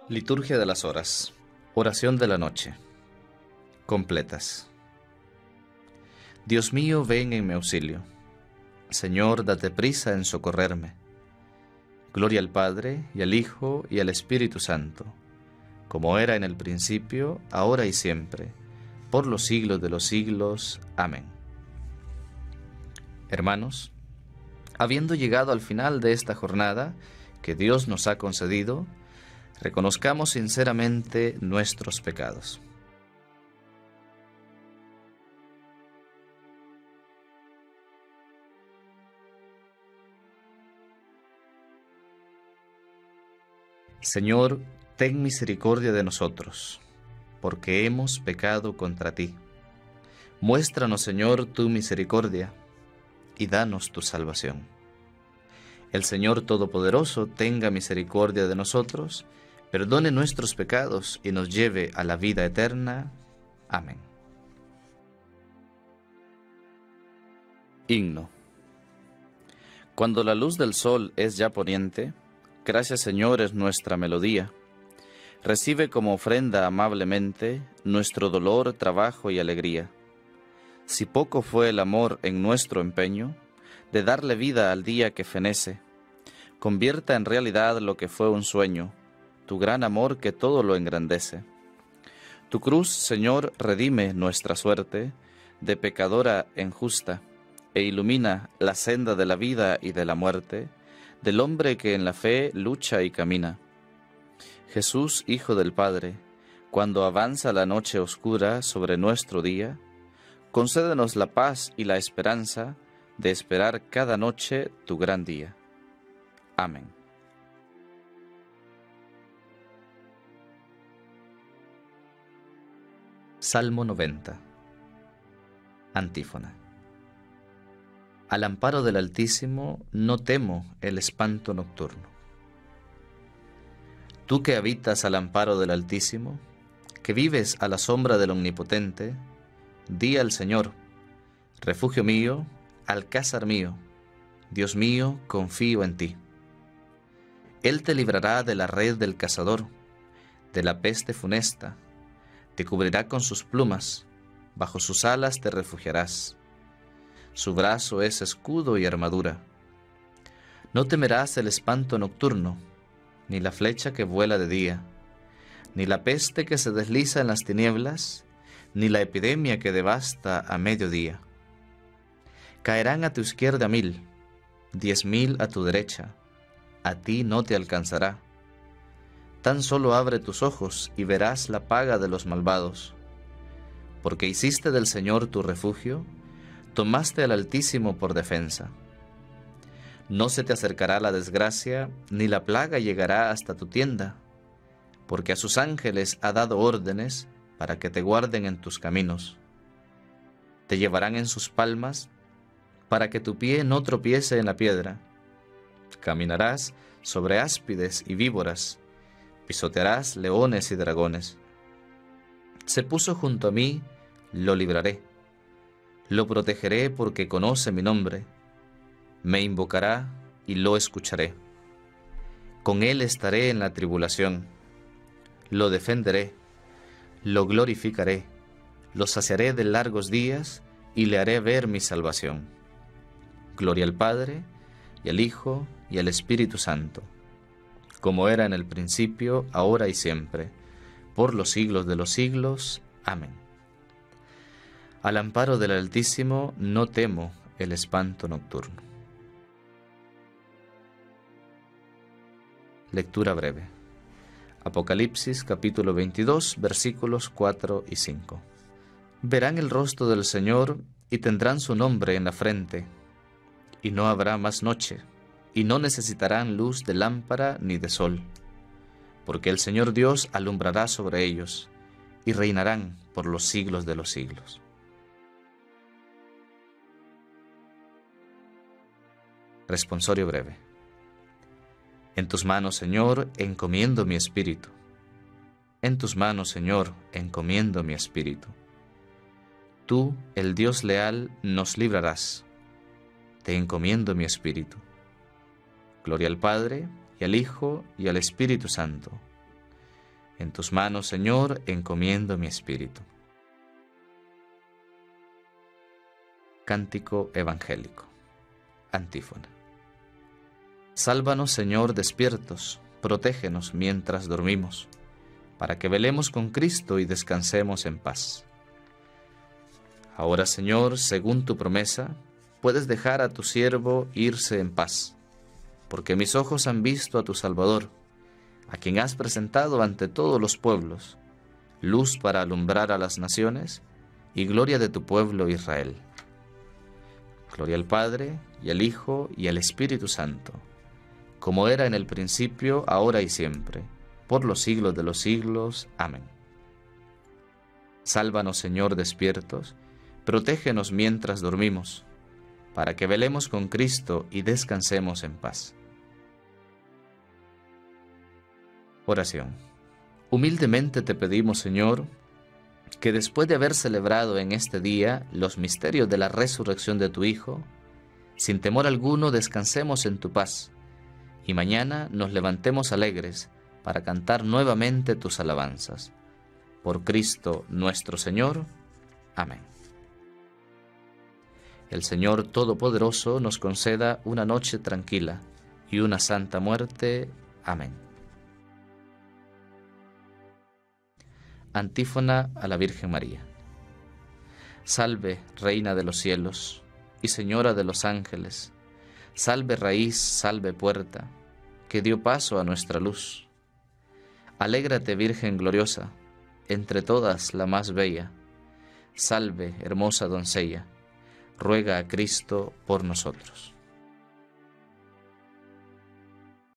Liturgia de las horas. Oración de la noche. Completas. Dios mío, ven en mi auxilio. Señor, date prisa en socorrerme. Gloria al Padre, y al Hijo, y al Espíritu Santo, como era en el principio, ahora y siempre, por los siglos de los siglos. Amén. Hermanos, habiendo llegado al final de esta jornada que Dios nos ha concedido, reconozcamos sinceramente nuestros pecados. Señor, ten misericordia de nosotros, porque hemos pecado contra ti. Muéstranos, Señor, tu misericordia, y danos tu salvación. El Señor Todopoderoso tenga misericordia de nosotros, perdone nuestros pecados y nos lleve a la vida eterna. Amén. Himno. Cuando la luz del sol es ya poniente, gracias, Señor, es nuestra melodía. Recibe como ofrenda amablemente nuestro dolor, trabajo y alegría. Si poco fue el amor en nuestro empeño de darle vida al día que fenece, convierta en realidad lo que fue un sueño, tu gran amor que todo lo engrandece. Tu cruz, Señor, redime nuestra suerte de pecadora en justa, e ilumina la senda de la vida y de la muerte, del hombre que en la fe lucha y camina. Jesús, Hijo del Padre, cuando avanza la noche oscura sobre nuestro día, concédenos la paz y la esperanza de esperar cada noche tu gran día. Amén. Salmo 90. Antífona. Al amparo del Altísimo no temo el espanto nocturno. Tú que habitas al amparo del Altísimo, que vives a la sombra del Omnipotente, di al Señor: refugio mío, alcázar mío, Dios mío, confío en ti. Él te librará de la red del cazador, de la peste funesta. Te cubrirá con sus plumas, bajo sus alas te refugiarás. Su brazo es escudo y armadura. No temerás el espanto nocturno, ni la flecha que vuela de día, ni la peste que se desliza en las tinieblas, ni la epidemia que devasta a mediodía. Caerán a tu izquierda 1000, 10.000 a tu derecha, a ti no te alcanzará. Tan solo abre tus ojos y verás la paga de los malvados. Porque hiciste del Señor tu refugio, tomaste al Altísimo por defensa. No se te acercará la desgracia, ni la plaga llegará hasta tu tienda, porque a sus ángeles ha dado órdenes para que te guarden en tus caminos. Te llevarán en sus palmas, para que tu pie no tropiece en la piedra. Caminarás sobre áspides y víboras, pisotearás leones y dragones. Se puso junto a mí, lo libraré. Lo protegeré porque conoce mi nombre. Me invocará y lo escucharé. Con él estaré en la tribulación. Lo defenderé, lo glorificaré, lo saciaré de largos días y le haré ver mi salvación. Gloria al Padre, y al Hijo, y al Espíritu Santo, como era en el principio, ahora y siempre, por los siglos de los siglos. Amén. Al amparo del Altísimo no temo el espanto nocturno. Lectura breve. Apocalipsis capítulo 22, versículos 4 y 5. Verán el rostro del Señor y tendrán su nombre en la frente, y no habrá más noche, y no necesitarán luz de lámpara ni de sol, porque el Señor Dios alumbrará sobre ellos, y reinarán por los siglos de los siglos. Responsorio breve. En tus manos, Señor, encomiendo mi espíritu. En tus manos, Señor, encomiendo mi espíritu. Tú, el Dios leal, nos librarás. Te encomiendo mi espíritu. Gloria al Padre, y al Hijo, y al Espíritu Santo, En tus manos, Señor, encomiendo mi espíritu. Cántico evangélico. Antífona. Sálvanos, Señor, despiertos, protégenos mientras dormimos, para que velemos con Cristo y descansemos en paz. Ahora, Señor, según tu promesa, puedes dejar a tu siervo irse en paz, porque mis ojos han visto a tu Salvador, a quien has presentado ante todos los pueblos, luz para alumbrar a las naciones y gloria de tu pueblo Israel. Gloria al Padre, y al Hijo, y al Espíritu Santo, como era en el principio, ahora y siempre, por los siglos de los siglos. Amén. Sálvanos, Señor, despiertos, protégenos mientras dormimos, para que velemos con Cristo y descansemos en paz. Oración. Humildemente te pedimos, Señor, que después de haber celebrado en este día los misterios de la resurrección de tu Hijo, sin temor alguno descansemos en tu paz, y mañana nos levantemos alegres para cantar nuevamente tus alabanzas. Por Cristo nuestro Señor. Amén. El Señor Todopoderoso nos conceda una noche tranquila y una santa muerte. Amén. Antífona a la Virgen María. Salve, Reina de los cielos y Señora de los ángeles, salve raíz, salve puerta, que dio paso a nuestra luz. Alégrate, Virgen gloriosa, entre todas la más bella, salve, hermosa doncella, ruega a Cristo por nosotros.